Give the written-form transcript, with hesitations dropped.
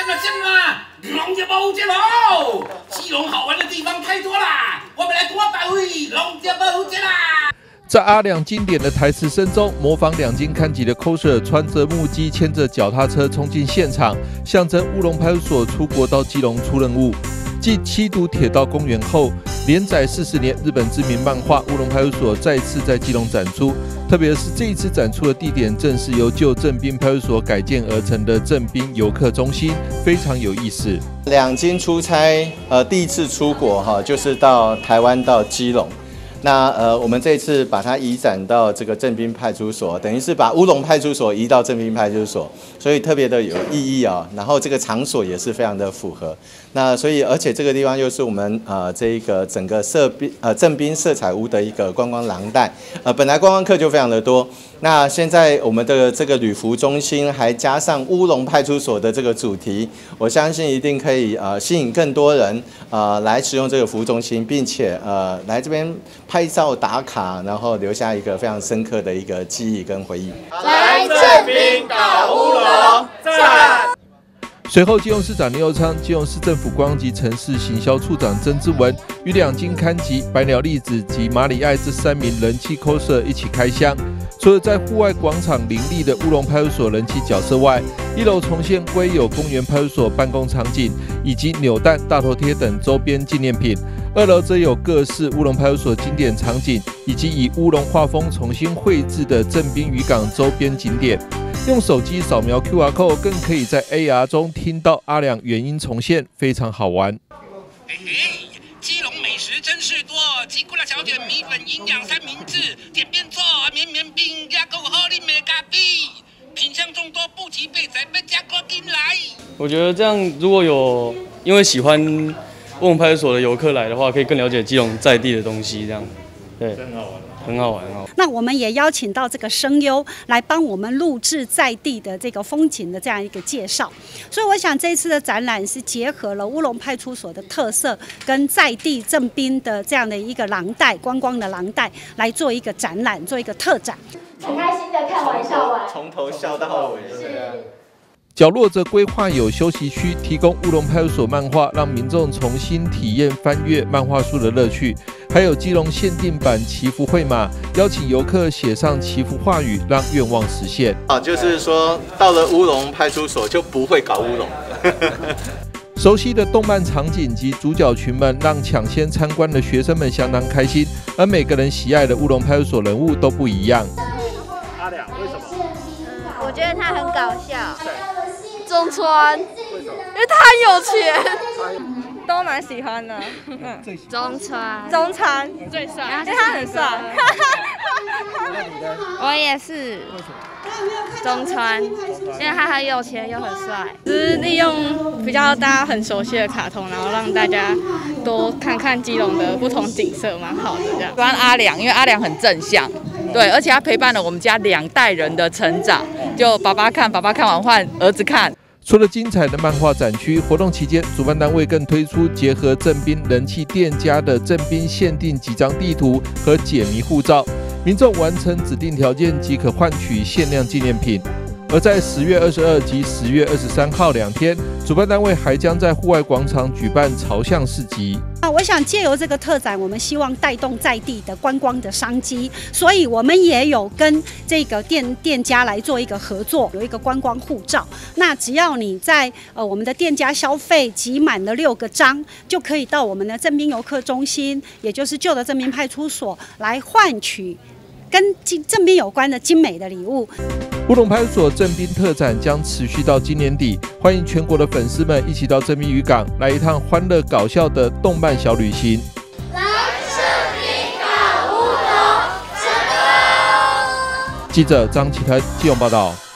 龙家宝街喽！基隆好玩的地方太多啦，我们来多百位龙家宝街啦！ 在阿良经典的台词声中，模仿两金看集的 coser 穿着木屐，牵着脚踏车冲进现场，象征乌龙派出所出国到基隆出任务。继七堵铁道公园后，连载40年日本知名漫画《乌龙派出所》再次在基隆展出。特别是这一次展出的地点，正是由旧正滨派出所改建而成的正滨游客中心，非常有意思。 两金出差，第一次出国哈，就是到台湾到基隆。那我们这次把它移展到这个正滨派出所，等于是把乌龙派出所移到正滨派出所，所以特别的有意义啊。然后这个场所也是非常的符合。那所以而且这个地方又是我们这一个整个正滨色彩屋的一个观光廊带，本来观光客就非常的多。那现在我们的这个旅服中心还加上乌龙派出所的这个主题，我相信一定可以吸引更多人来使用这个服务中心，并且来这边拍照打卡，然后留下一个非常深刻的一个记忆跟回忆。 来正滨搞乌龙，赞！ 随后，基隆市长林右昌、基隆市政府观光及城市行销处长曾之文与两金刊集、白鸟栗子及马里爱这3名人气 coser 一起开箱。除了在户外广场林立的乌龙派出所人气角色外，1楼重现归有公园派出所办公场景以及扭蛋、大头贴等周边纪念品。2楼则有各式乌龙派出所经典场景，以及以乌龙画风重新绘制的正滨渔港周边景点。用手机扫描 QR code， 更可以在 AR 中听到阿良原音重现，非常好玩。 嘿嘿，基隆美食真是多，鸡骨辣小卷、米粉营养三明治，点边做绵绵冰，加够好你没咖啡，品相众多不及备载，被加过进来。 我觉得这样，如果有因为喜欢乌龙派出所的游客来的话，可以更了解基隆在地的东西，这样，对，真好玩。很好玩哦。 那我们也邀请到这个声优来帮我们录制在地的这个风景的这样一个介绍，所以我想这次的展览是结合了乌龙派出所的特色跟在地正滨的这样的一个廊带观光的廊带来做一个展览，做一个特展。 很开心的看玩笑玩， 从头笑到尾。 角落则规划有休息区，提供乌龙派出所漫画，让民众重新体验翻阅漫画书的乐趣。还有基隆限定版祈福绘马，邀请游客写上祈福话语，让愿望实现。 就是说到了乌龙派出所就不会搞乌龙。 熟悉的动漫场景及主角群们，让抢先参观的学生们相当开心。而每个人喜爱的乌龙派出所人物都不一样。 阿良为什么？ 我觉得他很搞笑。中川，为什么？因为他很有钱。都蛮喜欢的。中川最帅， 因为他很帅。我也是。中川，因为他很有钱又很帅。 就是利用比较大家很熟悉的卡通，然后让大家多看看基隆的不同景色，蛮好的这样。 喜欢阿良，因为阿良很正向，对，而且他陪伴了我们家2代人的成长，就爸爸看完换儿子看。 除了精彩的漫画展区，活动期间主办单位更推出结合正滨人气店家的正滨限定几张地图和解谜护照，民众完成指定条件即可换取限量纪念品。而在10月22及10月23号2天，主办单位还将在户外广场举办朝向市集。 我想借由这个特展，我们希望带动在地的观光的商机，所以我们也有跟这个店家来做一个合作，有一个观光护照。那只要你在我们的店家消费集满了6个章，就可以到我们的正滨游客中心，也就是旧的正滨派出所来换取跟正滨有关的精美的礼物。 乌龙派出所正滨特展将持续到今年底，欢迎全国的粉丝们一起到正滨渔港来一趟欢乐搞笑的动漫小旅行。 来正滨搞乌龙， 记者张启腾基隆报道。